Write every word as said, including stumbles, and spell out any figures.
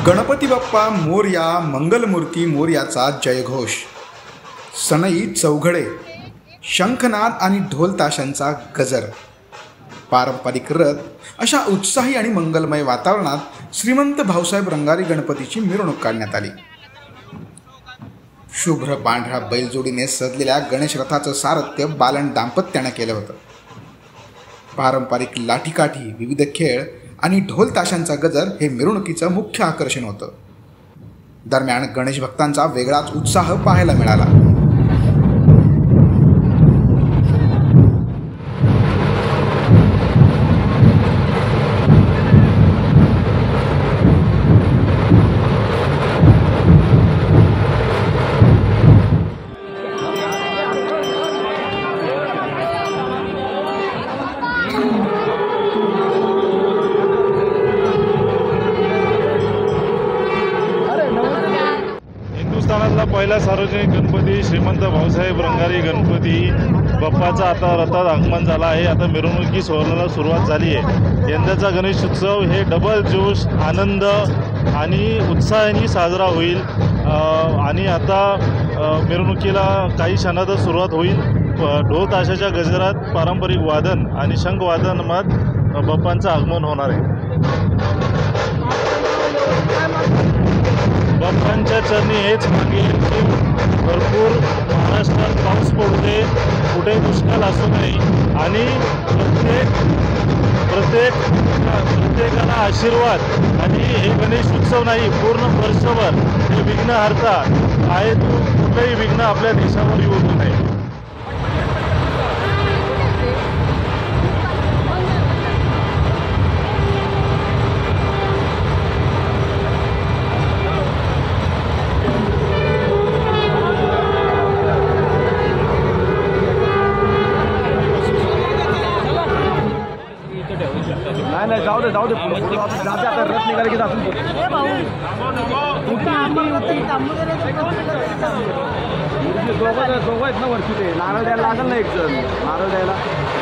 गणपती बाप्पा मोरया, मंगलमूर्ती मोरयाचा जयघोष, सनई चौघडे, शंखनाद आणि ढोल ताशांचा गजर, पारंपरिक रथ अशा उत्साही आणि मंगलमय वातावरणात श्रीमंत भाऊसाहेब रंगारी गणपतीची मिरवणूक काढण्यात आली. शुभ्र पांढऱ्या बैलजोडीने सजलेल्या गणेश रथाचं सारथ्य बालन दाम्पत्यानं केलं होतं. पारंपरिक लाठीकाठी, विविध खेळ आणि ढोल ताशांचा गजर हे मिरवणुकीचं मुख्य आकर्षण होतं. दरम्यान गणेश भक्तांचा वेगळाच उत्साह पाहायला मिळाला. हिंदुस्थानातला पहिला सार्वजनिक गणपती श्रीमंत भाऊसाहेब रंगारी गणपती बाप्पाचा आता रथात आगमन झाला आहे. आता मिरवणुकी सोहळ्याला सुरुवात झाली आहे. यंदाचा गणेशोत्सव हे डबल जोश, आनंद आणि उत्साहाने साजरा होईल. आणि आता मिरवणुकीला काही क्षणातच सुरुवात होईल. ढोल ताशाच्या गजरात पारंपरिक वादन आणि शंखवादनात बाप्पांचं आगमन होणार आहे. बाप्पांच्या चरणी हेच मागेल की भरपूर महाराष्ट्रात पाऊस पडू दे, कुठे दुष्काळ असू नये आणि प्रत्येक प्रत्येक प्रत्येकाला आशीर्वाद. आणि हे गणेश उत्सव नाही, पूर्ण वर्षभर हे विघ्नहर्ता आहे. तू कुठलेही विघ्न आपल्या देशावर येऊ नये. नाही नाही जाऊ दे जाऊ दे जाते आता रथ निघाले की जाऊन दोघं दोघं आहेत ना वरती. ते नारळ द्यायला लागेल ना एक जण नारळ द्यायला.